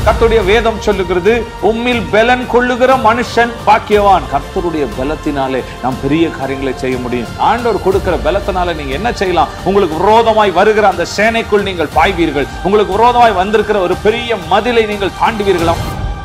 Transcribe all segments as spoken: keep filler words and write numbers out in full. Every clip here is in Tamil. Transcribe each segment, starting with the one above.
கர்த்தருடைய வேதம் சொல்லுகிறது, உம்மில் பலன் கொள்ளுகிற மனுஷன் பாக்கியவான். கர்த்தருடைய பலத்தினாலே நாம் பெரிய காரியங்களை செய்ய முடியும். ஆண்டவர் கொடுக்கிற பலத்தினால நீங்க என்ன செய்யலாம்? உங்களுக்கு விரோதமாய் வருகிற அந்த சேனைக்குள் நீங்கள் பாய்வீர்கள். உங்களுக்கு விரோதமாய் வந்திருக்கிற ஒரு பெரிய மதிலை நீங்கள் தாண்டுவீர்களா?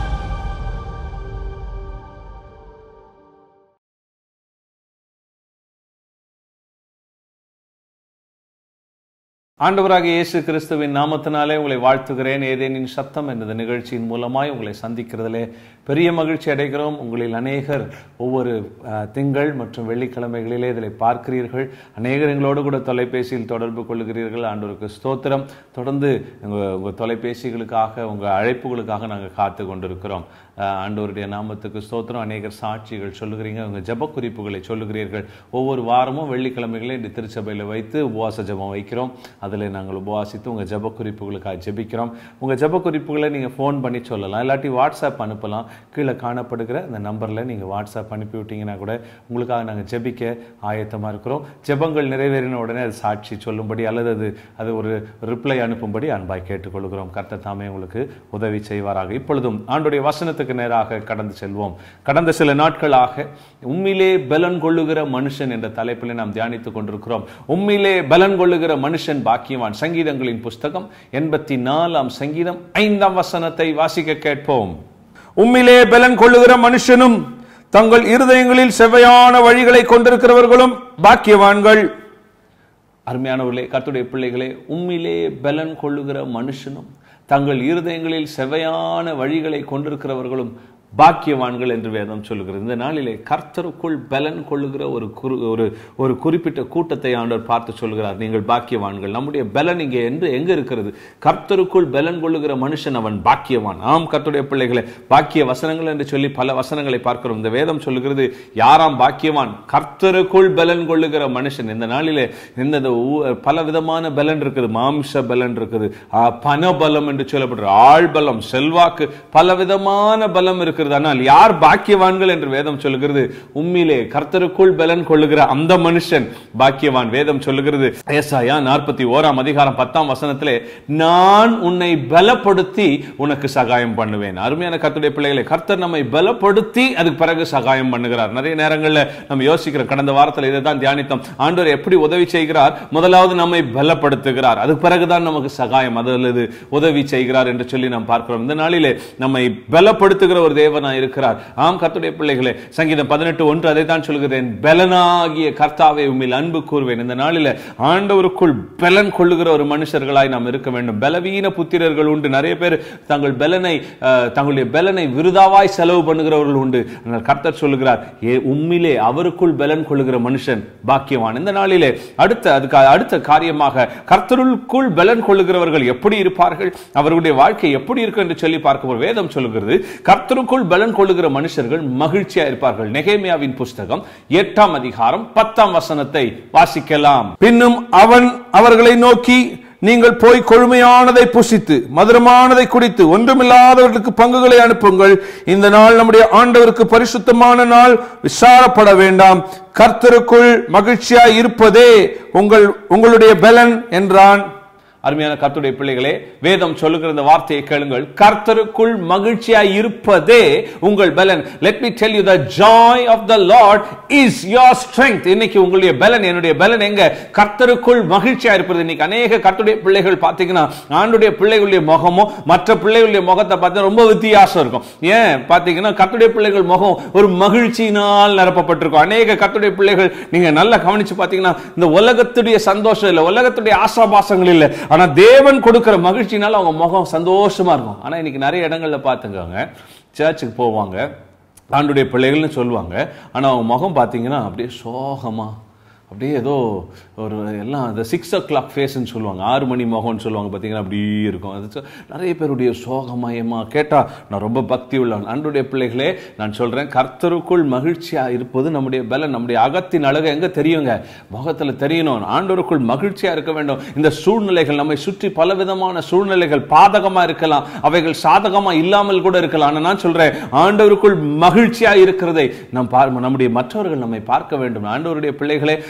ஆண்டவராகிய இயேசு கிறிஸ்துவின் நாமத்தினாலே உங்களை வாழ்த்துகிறேன். ஏதேனின் சத்தம் என்ற நிகழ்ச்சியின் மூலமாய் உங்களை சந்திக்கிறதிலே பெரிய மகிழ்ச்சி அடைகிறோம். உங்களில் அநேகர் ஒவ்வொரு திங்கள் மற்றும் வெள்ளிக்கிழமைகளிலே இதில் பார்க்கிறீர்கள். அநேகர் எங்களோடு கூட தொலைபேசியில் தொடர்பு கொள்ளுகிறீர்கள். ஆண்டவருக்கு ஸ்தோத்திரம். தொடர்ந்து உங்கள் உங்கள் தொலைபேசிகளுக்காக, உங்கள் அழைப்புகளுக்காக நாங்கள் காத்து கொண்டிருக்கிறோம். ஆண்டவருடைய நாமத்துக்கு ஸ்தோத்திரம். அநேகர் சாட்சிகள் சொல்லுகிறீங்க, உங்கள் ஜெப குறிப்புகளை சொல்லுகிறீர்கள். ஒவ்வொரு வாரமும் வெள்ளிக்கிழமைகளே இந்த திருச்சபையில் வைத்து உபவாச ஜெபம் வைக்கிறோம். அதில் நாங்கள் உபவாசித்து உங்கள் ஜெப குறிப்புகளுக்காக ஜெபிக்கிறோம். உங்கள் ஜெப குறிப்புகளை நீங்கள் ஃபோன் பண்ணி சொல்லலாம், இல்லாட்டி வாட்ஸ்அப் அனுப்பலாம். கீழே காணப்படுகிற அந்த நம்பரில் நீங்கள் வாட்ஸ்அப் அனுப்பி விட்டீங்கன்னா கூட உங்களுக்காக நாங்கள் ஜெபிக்க ஆயத்தமாக இருக்கிறோம். ஜெபங்கள் நிறைவேறின உடனே அது சாட்சி சொல்லும்படி அல்லது அது அது ஒரு ரிப்ளை அனுப்பும்படி அன்பாய் கேட்டுக்கொள்கிறோம். கர்த்தர் தாமே உங்களுக்கு உதவி செய்வாராக. இப்பொழுதும் ஆண்டவருடைய வசனத்துக்கு நேராக கடந்து செல்வோம். கடந்த சில நாட்களாக உம்மிலே பலன் கொள்ளுகிற மனுஷன் என்ற தலைப்பில் நாம் தியானித்துக் கொண்டிருக்கிறோம். உம்மிலே பலன் கொள்ளுகிற மனுஷன் பாக்கியவான். சங்கீதங்களின் புஸ்தகம் எண்பத்தி நாலாம் சங்கீதம் ஐந்தாம் வசனத்தை வாசிக்க கேட்போம். உம்மிலே பலன் கொள்ளுகிற மனுஷனும் தங்கள் இருதயங்களில் செவ்வையான வழிகளை கொண்டிருக்கிறவர்களும் பாக்கியவான்கள். அருமையானவர்களே, கர்த்தருடைய பிள்ளைகளே, உம்மிலே பலன் கொள்ளுகிற மனுஷனும் தங்கள் இருதயங்களில் செவ்வையான வழிகளை கொண்டிருக்கிறவர்களும் பாக்கியவான்கள் என்று வேதம் சொல்லுகிறது. இந்த நாளிலே கர்த்தருக்குள் பலன் கொள்ளுகிற ஒரு ஒரு ஒரு குறிப்பிட்ட கூட்டத்தை ஆண்டவர் பார்த்து சொல்கிறார், நீங்கள் பாக்கியவான்கள். நம்முடைய பலன் இங்கே என்று எங்க இருக்கிறது? கர்த்தருக்குள் பலன் கொள்ளுகிற மனுஷன் அவன் பாக்கியவான். ஆம் கர்த்தருடைய பிள்ளைகளே, பாக்கிய வசனங்கள் என்று சொல்லி பல வசனங்களை பார்க்கிறோம். இந்த வேதம் சொல்லுகிறது, யாராம் பாக்கியவான்? கர்த்தருக்குள் பலன் கொள்ளுகிற மனுஷன். இந்த நாளிலே இந்த பல விதமான பலன் இருக்குது. மாம்ச பலன் இருக்குது, பணபலம் என்று சொல்லப்படுற ஆள் பலம், செல்வாக்கு, பல விதமான பலம் இருக்கு. ஆனால் யார் பாக்கியவான்கள் என்று வேதம் சொல்லுகிறது? உம்மிலே கர்த்தருக்குள் பலன் கொள்ளுகிற அந்த மனுஷன் பாக்கியவான். வேதம் சொல்லுகிறது, ஏசாயா நாற்பத்தி ஓராம் அதிகாரம் பத்தாம் வசனத்திலே, நான் உன்னை பலப்படுத்தி உனக்கு சகாயம் பண்ணுவேன். அருமையான கர்த்தருடைய பிள்ளைகளை, கர்த்தர் நம்மை பலப்படுத்தி அதுக்கு பிறகு சகாயம் பண்ணுகிறார். நிறைய நேரங்களில் நம்ம யோசிக்கிறோம், கடந்த வாரத்தில் இதை தான் தியானித்தோம். ஆண்டவர் எப்படி உதவி செய்கிறார்? முதலாவது நம்மை பலப்படுத்துகிறார், அதுக்கு பிறகுதான் நமக்கு சகாயம் அல்லது உதவி செய்கிறார் என்று சொல்லி நாம் பார்க்கிறோம். இந்த நாளிலே நம்மை பலப்படுத்துகிற ஒரு தேவனாய் இருக்கிறார். ஆம் கர்த்தருடைய பிள்ளைகளே, சங்கீதம் பதினெட்டு ஒன்று அதை தான் சொல்கிறேன், பலனாகிய கர்த்தாவே உம்மில் அன்பு கூறுவேன். இந்த நாளில் ஆண்டவருக்குள் பலன் கொள்ளுகிற ஒரு மனுஷர்களாய் நாம் இருக்க வேண்டும். பலவீன புத்திரர்கள் உண்டு. நிறைய பேர் தங்கள் பலனை தங்களுடைய பலனை விருதாவாய் செலவு பண்ணுகிறவர்கள் உண்டு. கர்த்தர் சொல்லுகிறார், உம்மிலே அவருக்குள் பலன் கொள்ளுகிற மனுஷன் பாக்கியவான். இந்த நாளிலே அடுத்த அதுக்கு அடுத்த காரியமாக கர்த்தருக்குள் பலன் கொள்ளுகிறவர்கள் எப்படி இருப்பார்கள், அவர்களுடைய வாழ்க்கை எப்படி இருக்கும் என்று சொல்லி பார்க்க வேதம் சொல்லுகிறது, கர்த்தருக்குள் பலன் கொள்ளுகிற மனுஷர்கள் மகிழ்ச்சியா இருப்பார்கள். நெகேமியாவின் புஸ்தகம் எட்டாம் அதிகாரம் பத்தாம் வசனத்தை வாசிக்கலாம். பின்னும் அவன் அவர்களை நோக்கி, நீங்கள் போய் கொழுமையானதை புசித்து மதுரமானதை குடித்து ஒன்றுமில்லாதவர்களுக்கு பங்குகளை அனுப்புங்கள். இந்த நாள் நம்முடைய ஆண்டவருக்கு பரிசுத்தமான நாள், விசாரப்பட வேண்டாம். கர்த்தருக்குள் மகிழ்ச்சியா இருப்பதே உங்கள் உங்களுடைய பலன் என்றான். அருமையான கர்த்தருடைய பிள்ளைகளே, வேதம் சொல்லுகிற இந்த வார்த்தையை கேளுங்கள். கர்த்தருக்குள் மகிழ்ச்சியாய் இருப்பதே உங்கள் பலன். Let me tell you, the joy of the Lord is your strength. இன்னைக்கு உங்களுடைய பலன், என்னுடைய பலன் எங்க? கர்த்தருக்குள் மகிழ்ச்சியா இருப்பது. இன்னைக்கு அநேக கர்த்தருடைய பிள்ளைகள் பாத்தீங்கன்னா, ஆண்டுடைய பிள்ளைகளுடைய முகமும் மற்ற பிள்ளைகளுடைய முகத்தை பார்த்தா ரொம்ப வித்தியாசம் இருக்கும். ஏன் பாத்தீங்கன்னா, கர்த்தருடைய பிள்ளைகள் முகம் ஒரு மகிழ்ச்சியினால் நிரப்பப்பட்டிருக்கும். அநேக கர்த்தருடைய பிள்ளைகள் நீங்க நல்லா கவனிச்சு பாத்தீங்கன்னா, இந்த உலகத்துடைய சந்தோஷம் இல்லை, உலகத்துடைய ஆசாபாசங்கள் இல்லை, ஆனா தேவன் கொடுக்கிற மகிழ்ச்சினால அவங்க முகம் சந்தோஷமா இருக்கும். ஆனா இன்னைக்கு நிறைய இடங்கள்ல பாத்துங்க, சர்ச்சுக்கு போவாங்க, ஆண்டுடைய பிள்ளைகள்னு சொல்லுவாங்க, ஆனா அவங்க முகம் பாத்தீங்கன்னா அப்படியே சோகமா, அப்படியே ஏதோ ஒரு எல்லாம் அந்த சிக்ஸ் ஓ கிளாக் ஃபேஸ்ன்னு சொல்லுவாங்க, ஆறு மணி முகம்னு சொல்லுவாங்க, பார்த்தீங்கன்னா அப்படியே இருக்கும். அது நிறைய பேருடைய சோகமயமாக கேட்டால் நான் ரொம்ப பக்தி உள்ளவன். ஆண்டவருடைய பிள்ளைகளே, நான் சொல்கிறேன், கர்த்தருக்குள் மகிழ்ச்சியாக இருப்பது நம்முடைய பலன். நம்முடைய அகத்தின் அழகை எங்கே தெரியுங்க? முகத்தில் தெரியணும். ஆண்டவருக்குள் மகிழ்ச்சியாக இருக்க வேண்டும். இந்த சூழ்நிலைகள் நம்மை சுற்றி பலவிதமான சூழ்நிலைகள் பாதகமாக இருக்கலாம், அவைகள் சாதகமாக இல்லாமல் கூட இருக்கலாம். ஆனால் நான் சொல்கிறேன், ஆண்டவருக்குள் மகிழ்ச்சியாக இருக்கிறதை நம் நம்முடைய மற்றவர்கள் நம்மை பார்க்க வேண்டும். ஆண்டவருடைய பிள்ளைகளே,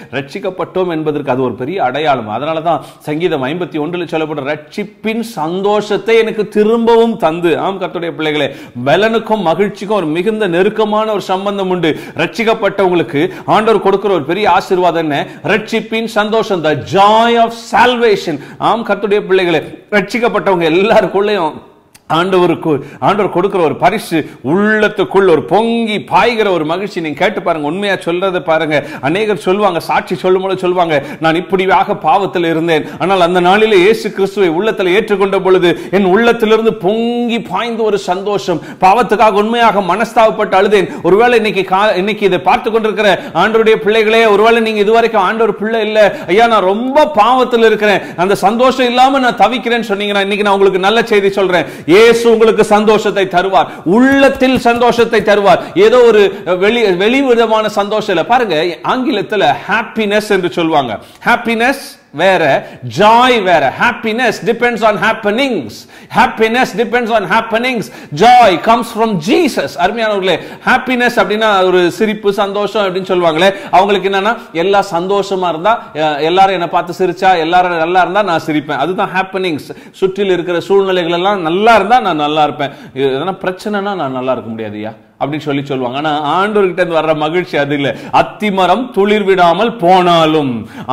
ரட்சிக்கப்பட்டோம் என்பதற்கு அது ஒரு பெரிய அடையாளம். அதனால தான் சங்கீதம் ஐம்பத்தி ஒன்றில் சொல்லப்பட்ட ரட்சிப்பின் சந்தோஷத்தை எனக்கு திரும்பவும் தந்து. ஆம் கர்த்தருடைய பிள்ளைகளே, பலனுக்கும் மகிழ்ச்சிக்கும் ஒரு மிகுந்த நெருக்கமான ஒரு சம்பந்தம் உண்டு. ரட்சிக்கப்பட்டவங்களுக்கு ஆண்டவர் கொடுக்கிற ஒரு பெரிய ஆசீர்வாதம் என்ன? ரட்சிப்பின் சந்தோஷம், the joy of salvation. ஆம் கர்த்தருடைய பிள்ளைகளே, ரட்சிக்கப்பட்டவங்க எல்லாருக்குள்ளேயும் ஆண்டவருக்கு ஆண்டவர் கொடுக்கிற ஒரு பரிசு, உள்ளத்துக்குள் ஒரு பொங்கி பாய்கிற ஒரு மகிழ்ச்சி. நீங்க கேட்டு பாருங்க, உண்மையா சொல்றதை பாருங்க. அநேகர் சொல்லுவாங்க, சாட்சி சொல்லும் போது சொல்லுவாங்க, நான் இப்படியாக பாவத்தில் இருந்தேன், ஆனால் அந்த நாளிலே இயேசு கிறிஸ்துவை உள்ளத்தில் ஏற்றுக்கொண்ட பொழுது என் உள்ளத்திலிருந்து பொங்கி பாய்ந்த ஒரு சந்தோஷம். பாவத்துக்காக உண்மையாக மனஸ்தாபப்பட்டு அழுதேன். ஒருவேளை இன்னைக்கு இன்னைக்கு இதை பார்த்து கொண்டிருக்கிற ஆண்டவருடைய பிள்ளைகளே, ஒருவேளை நீங்க இதுவரைக்கும் ஆண்டவர் பிள்ளை இல்ல, ஐயா நான் ரொம்ப பாவத்தில் இருக்கிறேன், அந்த சந்தோஷம் இல்லாம நான் தவிக்கிறேன்னு சொன்னீங்கன்னா, இன்னைக்கு நான் உங்களுக்கு நல்ல செய்தி சொல்றேன். இயேசு உங்களுக்கு சந்தோஷத்தை தருவார், உள்ளத்தில் சந்தோஷத்தை தருவார். ஏதோ ஒரு வெளி வெளி விதமான சந்தோஷம் இல்ல. பாருங்க, ஆங்கிலத்தில் ஹாப்பினஸ் என்று சொல்வாங்க. ஹாப்பினஸ் வேற, joy வேற. happiness depends on happenings. happiness depends on happenings. joy comes from Jesus. அருமையானவர்களே, happiness அப்படினா ஒரு சிரிப்பு, சந்தோஷம் அப்படினு சொல்வாங்களே, அவங்களுக்கு என்னன்னா எல்லா சந்தோஷமா இருந்தா, எல்லாரும் என்ன பார்த்து சிரிச்சா, எல்லாரும் நல்லா இருந்தா நான் சிரிப்பேன், அதுதான் happenings. சுற்றில் இருக்கிற சூழ்நிலைகள் எல்லாம் நல்லா இருந்தா நான் நல்லா இருப்பேன், எதனா பிரச்சனைனா நான் நல்லா இருக்க முடியாதுயா அப்படின்னு சொல்லி சொல்லுவாங்க. ஆனா ஆண்டவர்கிட்ட இருந்து வர்ற மகிழ்ச்சி அது இல்ல. அத்திமரம் துளிர் விடாமல் போனாலும்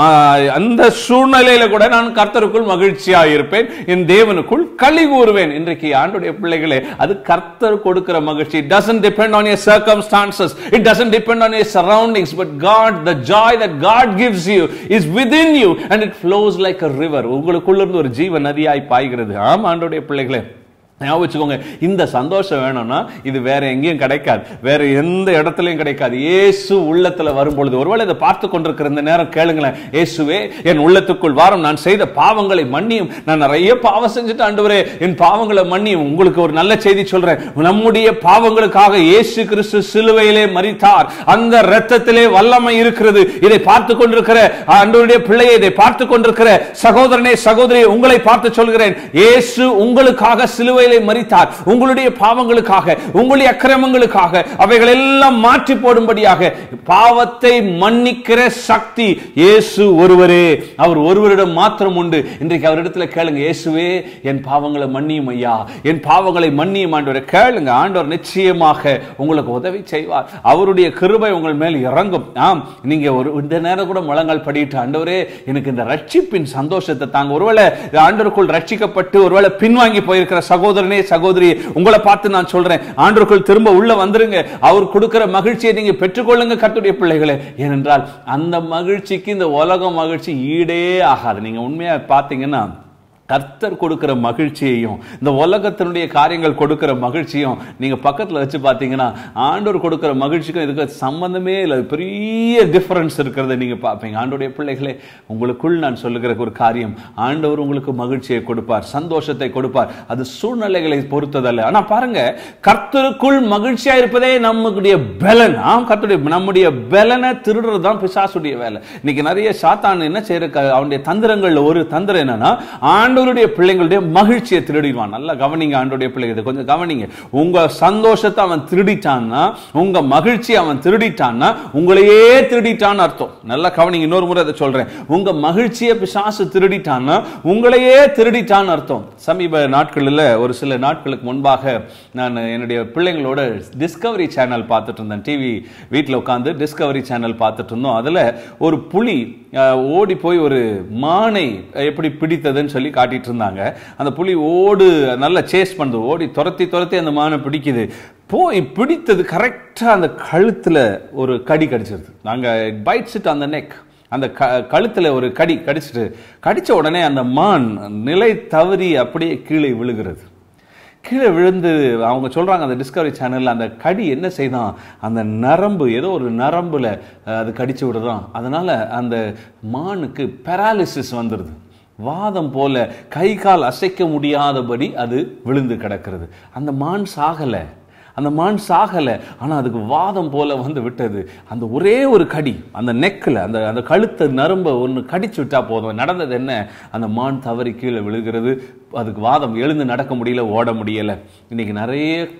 அந்த சூழ்நிலையில கூட நான் கர்த்தருக்குள் மகிழ்ச்சியா இருப்பேன், என் தேவனுக்குள் களி கூறுவேன். இன்றைக்கு ஆண்டவருடைய பிள்ளைகளே, அது கர்த்தர் கொடுக்கிற மகிழ்ச்சி. It doesn't depend on your circumstances, it doesn't depend on your surroundings, but God, the joy that God gives you is within you and it flows like a river. உங்களுக்குள்ள இருந்து ஒரு ஜீவ நதியாய் பாய்கிறது. ஆம் ஆண்டவருடைய பிள்ளைகளே, ஞாபகம், இந்த சந்தோஷம் வேணும்னா இது வேற எங்கேயும் கிடைக்காது, வேற எந்த இடத்துலயும் கிடைக்காது. இயேசு உள்ளத்துல வரும்பொழுது, ஒருவேளை இதை பார்த்து கொண்டிருக்கிற இந்த நேரம் கேளுங்களேன், இயேசுவே என் உள்ளத்துக்குள் வாரும், நான் செய்த பாவங்களை மன்னியும், நான் நிறைய பாவம் செஞ்சுட்டு ஆண்டவரே என் பாவங்களை மன்னியும். உங்களுக்கு ஒரு நல்ல செய்தி சொல்றேன், நம்முடைய பாவங்களுக்காக இயேசு கிறிஸ்து சிலுவையிலே மரித்தார், அந்த இரத்தத்திலே வல்லமை இருக்கிறது. இதை பார்த்து கொண்டிருக்கிற ஆண்டவருடைய பிள்ளையை, இதை பார்த்து கொண்டிருக்கிற சகோதரனே சகோதரியை, உங்களை பார்த்து சொல்கிறேன், இயேசு உங்களுக்காக சிலுவை மரித்தார், உங்களுடைய பாவங்களுக்காக, உங்களுடைய அக்கிரமங்களுக்காக, அவைகள் எல்லாம் மாற்றி போடும்படியாக. பாவத்தை மன்னிக்கிற சக்தி இயேசு ஒருவரே, அவர் ஒருவரிடம் மாத்திரம் உண்டு. இன்றைக்கு அவரிடத்தில் கேளுங்க, இயேசுவே என் பாவங்களை மன்னியும் ஐயா, என் பாவங்களை மன்னியும் ஆண்டவரே. கேளுங்க, ஆண்டவர் நிச்சயமாக உங்களுக்கு உதவி செய்வார். அவருடைய கிருபை உங்கள் மேல் இறங்கும். ஆம், நீங்க ஒரு இந்த நேரம் கூட முழங்கால் படிட்டு, ஆண்டவரே எனக்கு இந்த ரட்சிப்பின் சந்தோஷத்தை தாங்க. ஒருவேளை ஆண்டவருக்குள் ரட்சிக்கப்பட்டு ஒருவேளை பின்வாங்கி போயிருக்கிற சகோதரனே சகோதரி, உங்களை பார்த்து நான் சொல்றேன், ஆண்டவருக்குள் திரும்ப உள்ள வந்துருங்க. அவர் கொடுக்கிற மகிழ்ச்சியை நீங்க பெற்றுக்கொள்ளுங்க கர்த்தருடைய பிள்ளைகளே. ஏனென்றால் அந்த மகிழ்ச்சிக்கு இந்த உலக மகிழ்ச்சி ஈடே ஆகாது. நீங்க உண்மையா பார்த்தீங்கன்னா, கர்த்தர் கொடுக்கிற மகிழ்ச்சியையும் இந்த உலகத்தினுடைய காரியங்கள் கொடுக்கிற மகிழ்ச்சியும் நீங்க பக்கத்துல வச்சு பார்த்தீங்கன்னா, ஆண்டவர் கொடுக்கிற மகிழ்ச்சிக்கும் இதுக்கு சம்பந்தமே இல்லை, பெரிய டிஃபரன்ஸ் இருக்கிறத நீங்க பார்ப்பீங்க. ஆண்டவருடைய பிள்ளைகளே, உங்களுக்குள் நான் சொல்லுகிற ஒரு காரியம், ஆண்டவர் உங்களுக்கு மகிழ்ச்சியை கொடுப்பார், சந்தோஷத்தை கொடுப்பார். அது சூழ்நிலைகளை பொறுத்ததல்ல. ஆனா பாருங்க, கர்த்தருக்குள் மகிழ்ச்சியா இருப்பதே நம்முடைய பலன். ஆம், கர்த்தருடைய நம்முடைய பலனை திருடுறது தான் பிசாசுடைய வேலை. இன்னைக்கு நிறைய சாத்தான் என்ன செய்யற, அவனுடைய தந்திரங்கள்ல ஒரு தந்திரம் என்னன்னா, ஆண்டவருடைய பிள்ளைகளுடைய மகிழ்ச்சியை திருடிடுவான். நல்லா கவனிங்க ஆண்டவருடைய பிள்ளைகள், கொஞ்சம் கவனிங்க. உங்க சந்தோஷத்தை அவன் திருடிட்டான்னா, உங்க மகிழ்ச்சி அவன் திருடிட்டான்னா, உங்களையே திருடிட்டான்னு அர்த்தம். நல்லா கவனிங்க, இன்னொரு முறை அதை சொல்றேன். உங்க மகிழ்ச்சியை பிசாசு திருடிட்டான்னா, உங்களையே திருடிட்டான்னு அர்த்தம். சமீப நாட்களில், ஒரு சில நாட்களுக்கு முன்பாக நான் என்னுடைய பிள்ளைங்களோட டிஸ்கவரி சேனல் பார்த்துட்டு இருந்தேன். டிவி வீட்டில் உட்காந்து டிஸ்கவரி சேனல் பார்த்துட்டு இருந்தோம். அதுல ஒரு புலி ஓடி போய் ஒரு மானை எப்படி பிடித்ததுன்னு சொல்லி காட்டிட்டு இருந்தாங்க. அந்த புலி ஓடு நல்லா சேஸ் பண்ணுது, ஓடி துரத்தி துரத்தி அந்த மானை பிடிக்குது. போய் பிடித்தது கரெக்டா அந்த கழுத்துல ஒரு கடி கடிச்சிருது. நாங்க பைட்ஸ் இட் அந்த நெக், அந்த கழுத்துல ஒரு கடி கடிச்சிட்டு, கடிச்ச உடனே அந்த மான் நிலை தவறி அப்படியே கீழே விழுகிறது. கீழே விழுந்து அவங்க சொல்றாங்க அந்த டிஸ்கவரி சேனல்ல, அந்த கடி என்ன செய்தான், அந்த நரம்பு, ஏதோ ஒரு நரம்புல அது கடிச்சு விடுறான். அதனால அந்த மானுக்கு பெராலிசிஸ் வந்துடுது, வாதம் போல கை கால் அசைக்க முடியாதபடி அது விழுந்து கிடக்கிறது. அந்த மான் சாகல, அந்த மான் சாகல, ஆனா அதுக்கு வாதம் போல வந்து விட்டது. அந்த ஒரே ஒரு கடி அந்த நெக்கில், அந்த அந்த கழுத்து நரம்பை ஒன்று கடிச்சு விட்டா போதும். நடந்தது என்ன, அந்த மான் தவறி கீழே விழுகிறது. அதுக்கு வாதம், எழுந்து நடக்க முடியல, ஓட முடியல. இன்னைக்கு நிறைய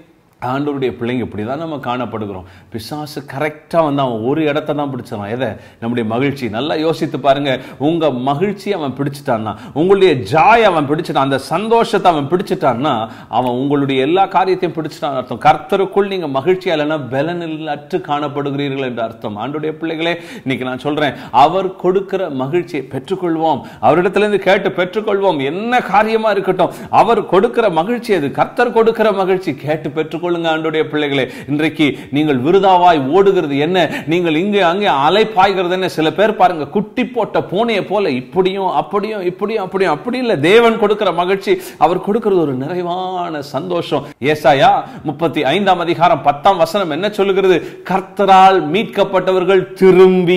ஆண்டவருடைய பிள்ளைங்க இப்படி தான் நம்ம காணப்படுகிறோம். பிசாசு கரெக்டாக வந்து அவன் ஒரு இடத்த தான் பிடிச்சிடான். எதை? நம்முடைய மகிழ்ச்சி. நல்லா யோசித்து பாருங்க. உங்க மகிழ்ச்சி அவன் பிடிச்சிட்டான்னா, உங்களுடைய ஜாய் அவன் பிடிச்சிட்டான், அந்த சந்தோஷத்தை அவன் பிடிச்சிட்டான்னா, அவன் உங்களுடைய எல்லா காரியத்தையும் பிடிச்சிட்டான் அர்த்தம். கர்த்தருக்குள் நீங்க மகிழ்ச்சி இல்லைன்னா பலனில்லற்று காணப்படுகிறீர்கள் என்று அர்த்தம். ஆண்டவருடைய பிள்ளைகளே, இன்னைக்கு நான் சொல்றேன், அவர் கொடுக்கிற மகிழ்ச்சியை பெற்றுக்கொள்வோம். அவரிடத்திலிருந்து கேட்டு பெற்றுக்கொள்வோம். என்ன காரியமா இருக்கட்டும், அவர் கொடுக்கிற மகிழ்ச்சி, அது கர்த்தர் கொடுக்கிற மகிழ்ச்சி. கேட்டு பெற்றுக்கொள் ஆண்டவருடைய பிள்ளைகளே. இன்றைக்கு நீங்கள் விருதாவாய் ஓடுகிறது என்ன, நீங்கள் இங்கே அங்கே அலைப்பாய்கிறது என்ன? சில பேர் பாருங்க, குட்டி போட்ட பூனையை போல இப்படியும் அப்படியும் இப்படியும் அப்படியும் அப்படி இல்லை. தேவன் கொடுக்கிற மகிழ்ச்சி, அவர் கொடுக்கிறது ஒரு நிறைவான சந்தோஷம். ஏசாயா முப்பத்தி ஐந்தாம் அதிகாரம் பத்தாம் வசனம் என்ன சொல்லுகிறது? கர்த்தரால் மீட்கப்பட்டவர்கள் திரும்பி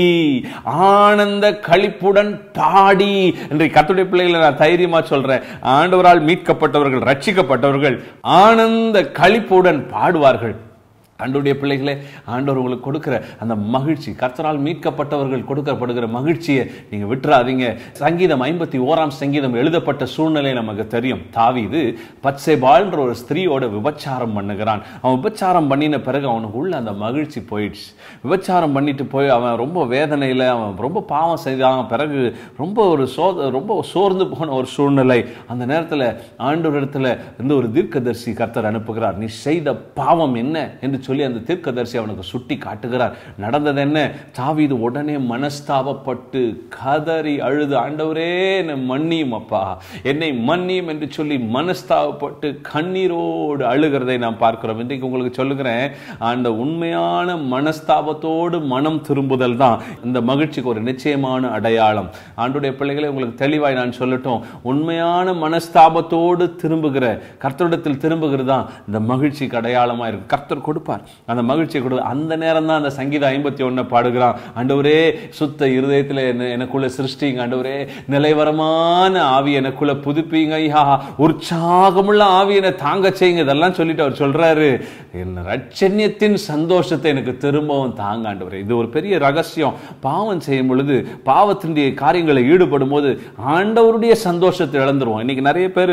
ஆனந்த களிப்புடன் பாடி. இன்றைக்கு கர்த்தருடைய பிள்ளைகளை நான் தைரியமா சொல்றேன், ஆண்டவரால் மீட்கப்பட்டவர்கள், ரட்சிக்கப்பட்டவர்கள் ஆனந்த களிப்புடன் பாடுவார்கள். ஆண்டவருடைய பிள்ளைகளே, ஆண்டவர் உங்களுக்கு கொடுக்கிற அந்த மகிழ்ச்சி, கர்த்தரால் மீட்கப்பட்டவர்கள் கொடுக்கப்படுகிற மகிழ்ச்சியை நீங்க விட்டுறாதீங்க. சங்கீதம் ஐம்பத்தி ஓராம் சங்கீதம் எழுதப்பட்ட சூழ்நிலை நமக்கு தெரியும். தாவீது பத்சேபாள்ன்ற ஒரு ஸ்திரீயோட விபச்சாரம் பண்ணுகிறான். அவன் விபச்சாரம் பண்ணின பிறகு அவனுக்கு உள்ள அந்த மகிழ்ச்சி போயிடுச்சு. விபச்சாரம் பண்ணிட்டு போய் அவன் ரொம்ப வேதனையில், அவன் ரொம்ப பாவம் செய்தான். பிறகு ரொம்ப ஒரு சோ ரொம்ப சோர்ந்து போன ஒரு சூழ்நிலை. அந்த நேரத்தில் ஆண்டவரிடத்தில் இருந்து ஒரு தீர்க்கதரிசி கர்த்தர் அனுப்புகிறார். நீ செய்த பாவம் என்ன என்று சொல்லி அந்த தீர்க்கதரிசி அவனுக்கு சுட்டி காட்டுகிறார். நடந்தது என்ன? தாவீது உடனே மனஸ்தாபப்பட்டு கதறி அழுது, ஆண்டவரே என்னை மன்னியும் அப்பா, என்னை மன்னியும் என்று சொல்லி மனஸ்தாபப்பட்டு கண்ணீரோடு அழுகிறதை நாம் பார்க்கிறோம். இன்றைக்கு உங்களுக்கு சொல்லுகிறேன், அந்த உண்மையான மனஸ்தாபத்தோடு மனம் திரும்புதல் தான் இந்த மகிழ்ச்சிக்கு ஒரு நிச்சயமான அடையாளம். ஆண்டவருடைய பிள்ளைகளை, உங்களுக்கு தெளிவாய் நான் சொல்லட்டும், உண்மையான மனஸ்தாபத்தோடு திரும்புகிற, கர்த்தரிடத்தில் திரும்புகிறது தான் இந்த மகிழ்ச்சிக்கு அடையாளமா இருக்கு. கர்த்தர் கொடுப்பார் அந்த மகிழ்ச்சியை கொடு. அந்த நேரம் தான் அந்த சங்கீதம் ஐம்பத்தி ஒன்னு பாடுகிறான். ஆண்டவரே, சுத்த இருதயத்தில் எனக்குள்ள சிருஷ்டிங்க, ஆண்டவரே நிலைவரமான ஆவி எனக்குள்ள புதுப்பிங்க, ஐயா உற்சாகமுள்ள ஆவி என்னை தாங்க செய்யுங்க. இதெல்லாம் சொல்லிட்டு அவர் சொல்றாரு, என் ரட்சண்யத்தின் சந்தோஷத்தை எனக்கு திரும்பவும் தாங்க ஆண்டவரே. இது ஒரு பெரிய ரகசியம். பாவம் செய்யும் பொழுது, பாவத்தினுடைய காரியங்களை ஈடுபடும் போது ஆண்டவருடைய சந்தோஷத்தை இழந்துருவோம். இன்னைக்கு நிறைய பேர்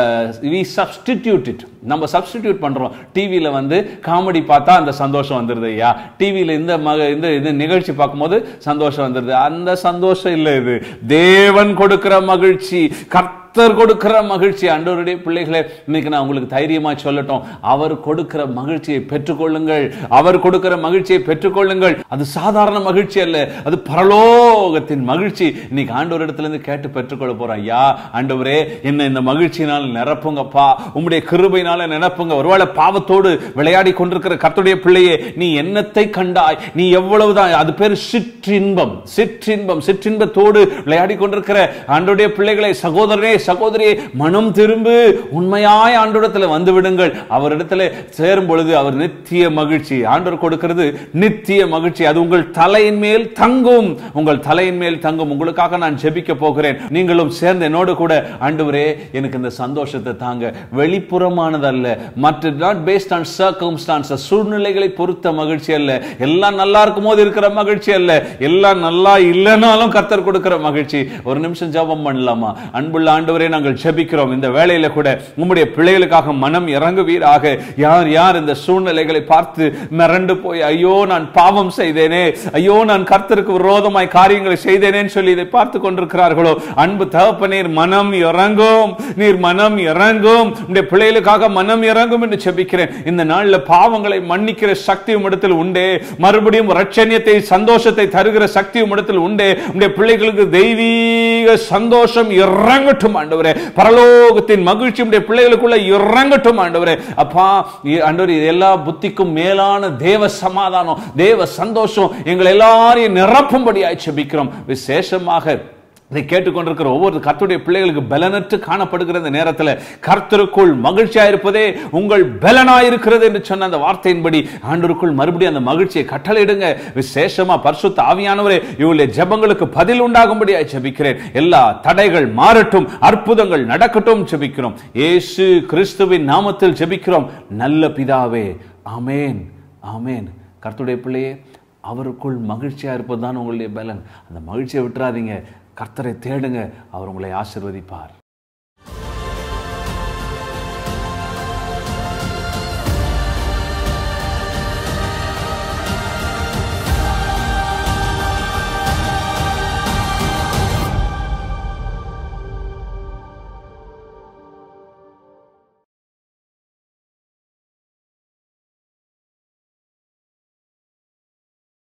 we substitute it, நம்ம சப்ஸ்டிடியூட் பண்றோம். டிவியில வந்து காமெடி பார்த்தா அந்த சந்தோஷம் வந்துருது. ஐயா டிவியில இந்த இந்த நிகழ்ச்சி பார்க்கும்போது சந்தோஷம் வந்துருது. அந்த சந்தோஷம் இல்லை, இது தேவன் கொடுக்கிற மகிழ்ச்சி, கர்த்தர் கொடுக்கிற மகிழ்ச்சி. ஆண்டவருடைய பிள்ளைகளே, இன்னைக்கு நான் உங்களுக்கு தைரியமா சொல்லட்டும், அவர் கொடுக்கிற மகிழ்ச்சியை பெற்றுக்கொள்ளுங்கள். அவர் கொடுக்கிற மகிழ்ச்சியை பெற்றுக்கொள்ளுங்கள். அது சாதாரண மகிழ்ச்சி அல்ல, அது பரலோகத்தின் மகிழ்ச்சி. இன்னைக்கு ஆண்டவர் இடத்துல இருந்து கேட்டு பெற்றுக்கொள்ள போறோம். ஐயா ஆண்டவரே, என்ன இந்த மகிழ்ச்சியினால் நிரப்புங்கப்பா, உம்முடைய கிருபையினால நிரப்புங்க. ஒருவேளை பாவத்தோடு விளையாடி கொண்டிருக்கிற கர்த்தருடைய பிள்ளையே, நீ என்னத்தை கண்டாய், நீ எவ்வளவுதான், அது பேர் சிற்றின்பம். சிற்றின்பம் சிற்றின்பத்தோடு விளையாடி கொண்டிருக்கிற ஆண்டவருடைய பிள்ளைகளை, சகோதரனே சகோதரியே, மனம் திரும்பு, உண்மையாய் ஆண்டவரிடத்தில் வந்து விடுங்கள். அவரிடத்தில் சேரும் பொழுது அவர் நித்திய மகிழ்ச்சி, ஆண்டவர் கொடுக்கிறது நித்திய மகிழ்ச்சி. அது உங்கள் தலையின் மேல் தங்கும், உங்கள் தலையின் மேல் தங்கும். உங்களுக்காக நான் ஜெபிக்க போகிறேன். நீங்களும் சேர்ந்து என்னோடு கூட, ஆண்டவரே எனக்கு இந்த சந்தோஷத்தை தாங்க, வெளிப்புறமானதல்ல, மற்ற நாட் பேஸ்ட் ஆன் சர்க்கம்ஸ்டான்சஸ், சூழ்நிலைகளை பொறுத்த மகிழ்ச்சி அல்ல, எல்லாம் நல்லா இருக்கும் போது இருக்கிற மகிழ்ச்சி அல்ல, எல்லாம் நல்லா இல்லைனாலும் கர்த்தர் கொடுக்கிற மகிழ்ச்சி. ஒரு நிமிஷம் ஜெபம் பண்ணலாமா? அன்புள்ள ஆண்டவரே, நாங்கள் ஜெபிக்கிறோம். இந்த வேளையில கூட உம்முடைய பிள்ளைகளுக்காக மனம் இறங்குவீராக. யார் யார் இந்த சூழ்நிலைகளை பார்த்து மிரண்டு போய், ஐயோ நான் பாவம் செய்தேனே, ஐயோ நான் கர்த்தருக்கு விரோதமாய் காரியங்களை செய்தேனேன்னு சொல்லி இதை பார்த்து கொண்டிருக்கிறார்களோ, அன்பு தகப்பனே, மனம் இறங்கும், நீர் மனம் இறங்கும், உம்முடைய பிள்ளைகளுக்காக மனம் இறங்கும் என்று ஜெபிக்கிறேன். இந்த நாளில் பாவங்களை மன்னிக்கிற சக்தி உம்மிடத்தில் உண்டே, மறுபடியும் ரட்சண்யத்தை சந்தோஷத்தை தருகிற சக்தி உம்மிடத்தில் உண்டே. உம்முடைய பிள்ளைகளுக்கு தெய்வீக சந்தோஷம் இறங்கட்டும் ஆண்டவரே, பரலோகத்தின் மகிழ்ச்சி உம்முடைய பிள்ளைகளுக்குள்ள இறங்கட்டும் ஆண்டவரே. அப்பா ஆண்டவரே, எல்லா புத்திக்கும் மேலான தேவ சமாதானம், தேவ சந்தோஷம் எங்கள் எல்லாரையும் நிரப்பும்படியாய் ஜெபிக்கிறோம். விசேஷமாக இதை கேட்டுக்கொண்டிருக்கிற ஒவ்வொரு கர்த்தருடைய பிள்ளைகளுக்கு பலனற்று காணப்படுகிற இந்த நேரத்தில் கர்த்தருக்குள் மகிழ்ச்சியா இருப்பதே உங்கள் பலனாயிருக்கிறது என்று சொன்ன அந்த வார்த்தையின்படி ஆண்டவருக்குள் மறுபடியும் அந்த மகிழ்ச்சியை கட்டளையிடுங்க. விசேஷமா பரிசுத்த ஆவியானவரே, இவருடைய ஜெபங்களுக்கு பதில் உண்டாகும்படியாய் ஜெபிக்கிறேன். எல்லா தடைகள் மாறட்டும், அற்புதங்கள் நடக்கட்டும் ஜெபிக்கிறோம். இயேசு கிறிஸ்துவின் நாமத்தில் ஜெபிக்கிறோம் நல்ல பிதாவே, ஆமென் ஆமென். கர்த்தருடைய பிள்ளையே, அவருக்குள் மகிழ்ச்சியா இருப்பதுதான் உங்களுடைய பலன். அந்த மகிழ்ச்சியை விட்டுறாதீங்க. கர்த்தரை தேடுங்க, அவர் உங்களை ஆசீர்வதிப்பார்.